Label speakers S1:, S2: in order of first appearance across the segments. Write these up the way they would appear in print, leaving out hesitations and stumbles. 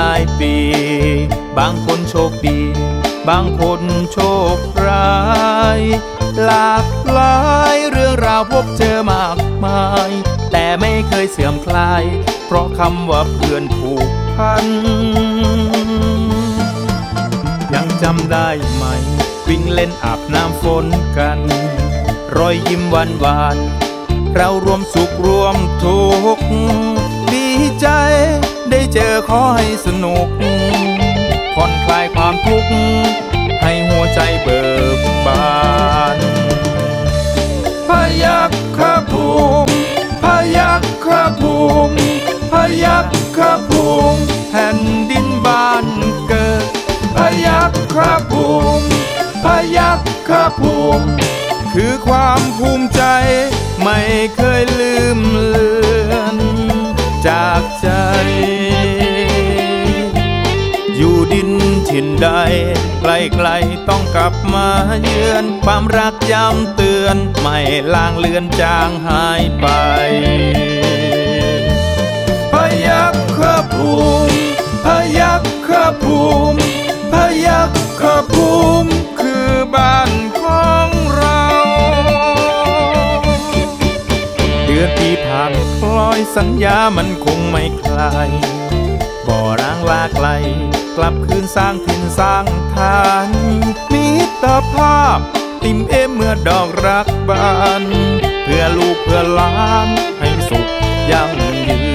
S1: ายปีบางคนโชคดีบางคนโชคร้ายหลากหลายเรื่องราวพบเจอมากมายแต่ไม่เคยเสื่อมคลายเพราะคำว่าเพื่อนผูกพันยังจำได้ไหมวิ่งเล่นอาบน้ำฝนกันรอยยิ้มหวานหวานเรารวมสุขรวมทุกข์ดีใจได้เจอขอให้สนุกผ่อนคลายความทุกข์ให้หัวใจเบิกบานพยัคฆภูมิพยัคฆภูมิพยัคฆภูมิแผ่นดินบ้านเกิดพยัคฆภูมิพยัคฆภูมิคือความภูมิใจไม่เคยลืมเลือนจากใจอยู่ดินถิ่นใดไกลๆต้องกลับมาเยือนความรักย้ำเตือนไม่ลางเลือนจางหายไปพยัคฆภูมิพยัคฆภูมิพยัคฆภูมิคือบ้านของเราเดือนที่ผ่านคล้อยสัญญามันคงไม่คลายบ่อร้างลาไกลกลับคืนสร้างถิ่นสร้างฐานมิตรภาพติมเมื่อดอกรักบานเพื่อลูกเพื่อหลานให้สุขยั่งยืน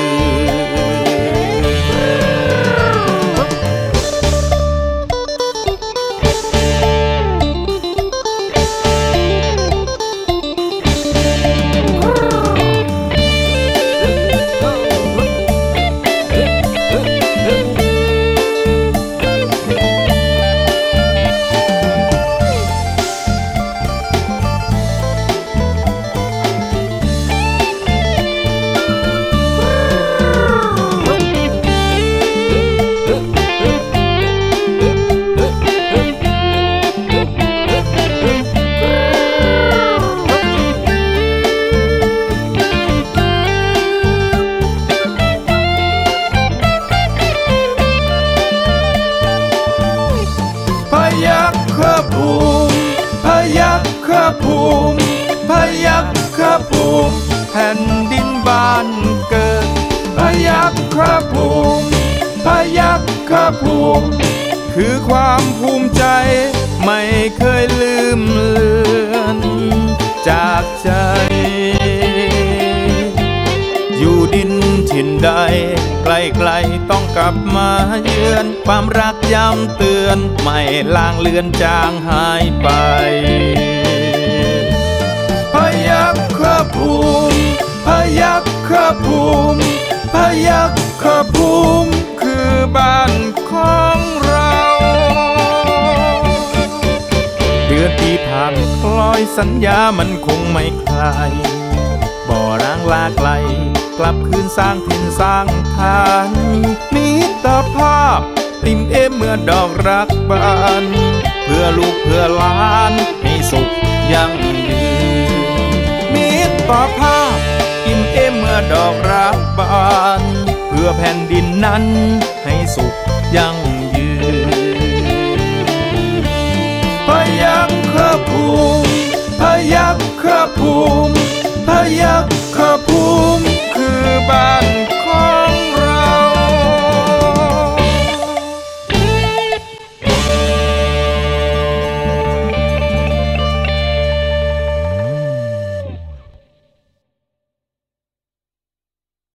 S1: พยัคฆภูมิพยัคฆภูมิพยัคฆภูมิแผ่นดินบ้านเกิดพยัคฆภูมิพยัคฆภูมิคือความภูมิใจไม่เคยลืมเลือนจากใจอยู่ดินถิ่นใดไกลๆต้องกลับมาเยือนความรักย้ำเตือนไม่ลางเลือนจางหายไปพยัคฆภูมิพยัคฆภูมิพยัคฆภูมิคือบ้านของเราเดือนที่ผ่านคล้อยสัญญามันคงไม่คลายบ่อร้างลาไกลกลับคืนสร้างถิ่นสร้างฐานมิตรภาพติมเมื่อดอกรักบานเพื่อลูกเพื่อหลานให้สุขยั่งยืนมิตรภาพติมเมื่อดอกรักบานเพื่อแผ่นดินนั้นให้สุขยั่ง